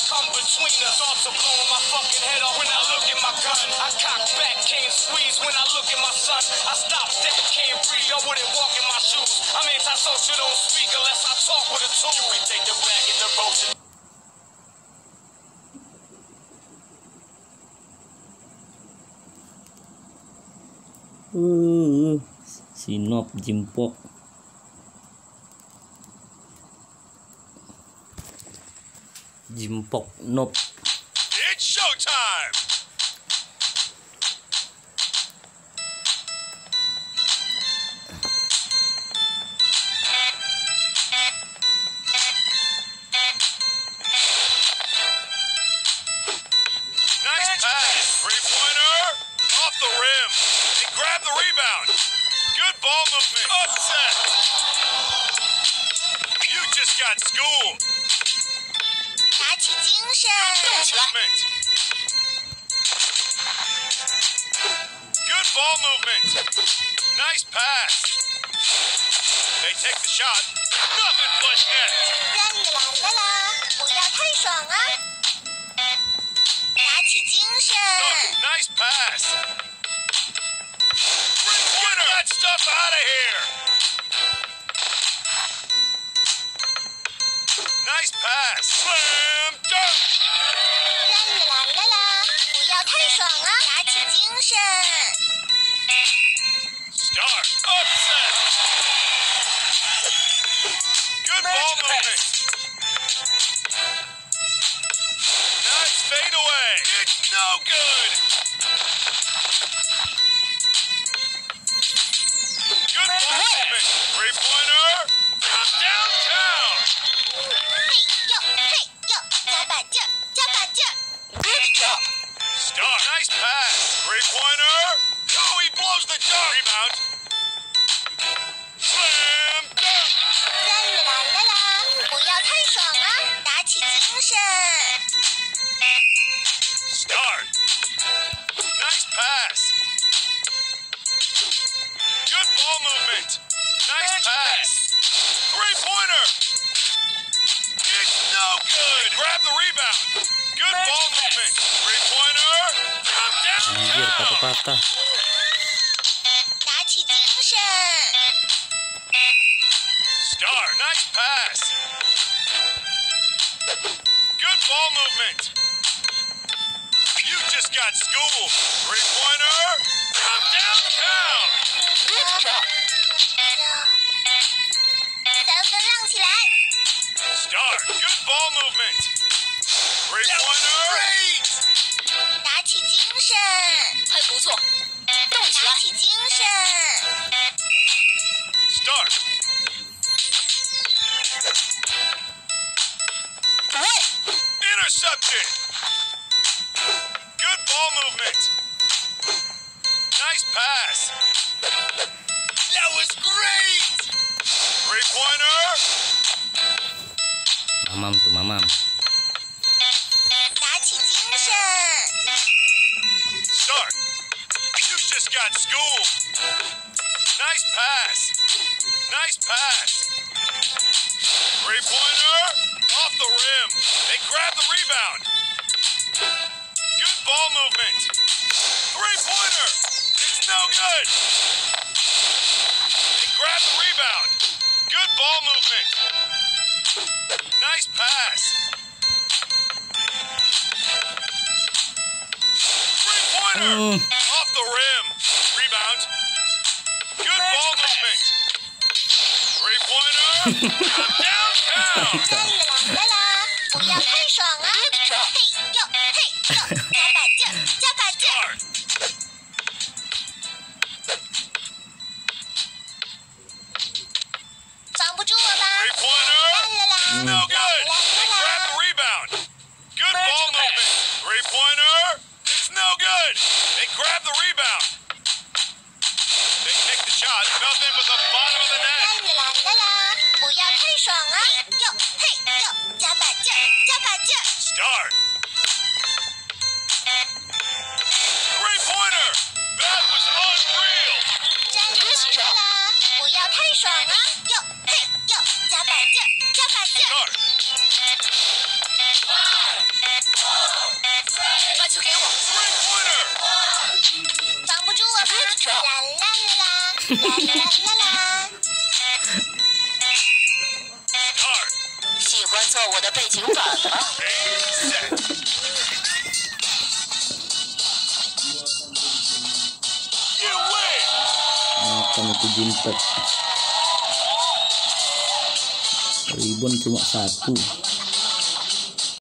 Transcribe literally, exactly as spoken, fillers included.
come between us. Thoughts are blowing my fucking head off when I look at my gun. I cock back, can't squeeze when I look at my son. I stop that, can't breathe, I wouldn't walk in my shoes. I'm antisocial, don't speak unless I talk with a tool. We take the bag and the road. Uh, si Nop jimpok. Jimpok Nop. It's showtime. Nice pass. Three-pointer. Off the rim. They grab the rebound. Good ball movement. Upset. You just got schooled. 打起精神， Movement. Good ball movement. Nice pass. They take the shot. Nothing but net. 让你来了啦！不要太爽啊！打起精神， Nice pass. Get that stuff out of here. Nice pass. Slam dunk. 让你来了啦！不要太爽啊！打起精神， Start. Upset. Good ball movement. Nice fade away. It's no good. Good ball movement. Three-pointer. From downtown. 嘿呦嘿呦，加把劲儿，加把劲儿。Good job。 Start. Nice pass. Three-pointer. Oh, he blows the dart. Rebound. Slam dunk. 让你来了啦！不要太爽啊！打起精神， Start. Nice pass. Good ball movement. Nice pass. Three-pointer. It's no good. Grab the rebound. Good ball movement. Three-pointer. From Anjir, downtown. patah-patah. 打起精神， Start. Nice pass. Good ball movement. You just got schooled. Three-pointer. From downtown. Good job。三分浪起来， Start. Good ball movement. Three-pointer. 打起精神， 还不错，动起来！ 打起精神， Start. 补位， Intercepted. Good ball movement. Nice pass. That was great. Three-pointer. Mamam tuh mamam. 打起精神， Start. You just got schooled. Nice pass. Nice pass. Three-pointer. Off the rim. They grab the rebound. Good ball movement. Three-pointer. It's no good. They grab the rebound. Good ball movement. Nice pass. Three-pointer. Mm. Off the rim. Rebound. Good ball movement. Three-pointer. From downtown. 让你来了啦！不要太爽啊！嘿呦嘿呦，加把劲儿，加把劲儿。 Start. 防不住我吧？ Three-pointer. 来了啦！ No good. They grab the rebound. Good ball movement. Three-pointer. It's no good. They grab the rebound. They take the shot. Nothing but the bottom of the 让 net. 你来了啦！不要太爽啊！呦嘿呦，加把劲儿，加把劲儿。 Start. Three-pointer. That was unreal. 让你来了啦！不要太爽啊！呦嘿呦，加把劲儿，加把劲儿。 Start. 啦啦啦啦啦啦啦。 Start. 喜欢做我的背景板吗？ Aim set. You win. Makan itu Jimpok. Ribon cuma satu.